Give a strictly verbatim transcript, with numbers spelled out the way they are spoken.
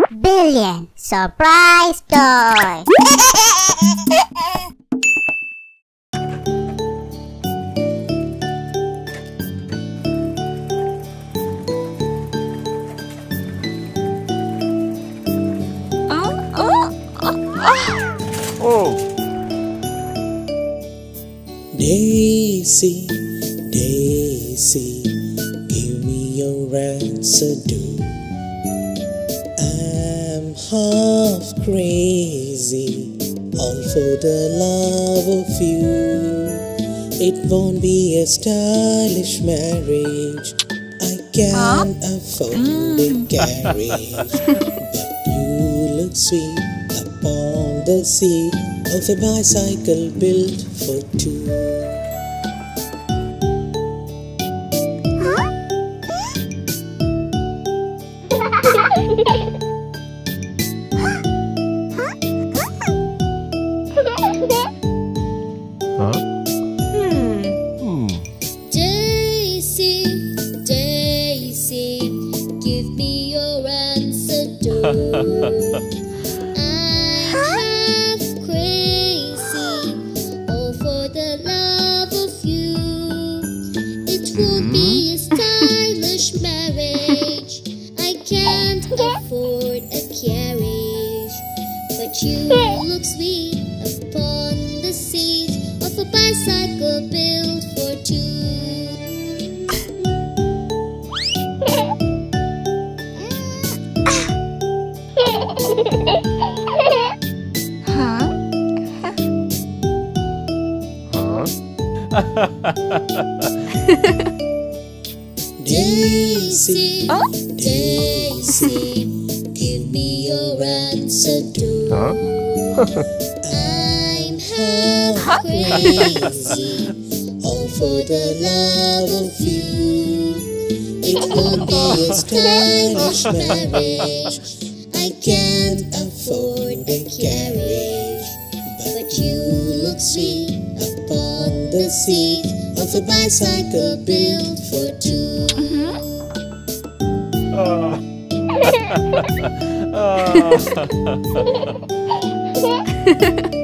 Billion surprise toy. Oh. Daisy, Daisy, give me your answer, do. I'm half crazy, all for the love of you. It won't be a stylish marriage, I can't afford a carriage. But you look sweet upon the seat of a bicycle built for two. Huh? Hmm. Daisy, Daisy, give me your answer, do. I'm half crazy, all for the love of you. It won't be a stylish marriage, I can't afford a carriage. But you look sweet upon the seat of a bicycle built for two. Huh? Daisy, Oh? Daisy, give me your answer, do. Huh? I'm half crazy, all for the love of you. It won't be a stylish marriage, I can't afford a carriage. But you look sweet upon the seat of a bicycle built for two. Ah. Ah.